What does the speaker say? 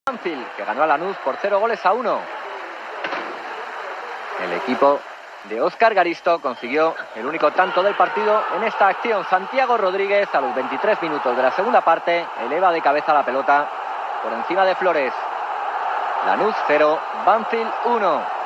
Banfield, que ganó a Lanús por 0-1. El equipo de Óscar Garisto consiguió el único tanto del partido en esta acción. Santiago Rodríguez, a los 23 minutos de la segunda parte, eleva de cabeza la pelota por encima de Flores. Lanús 0, Banfield 1.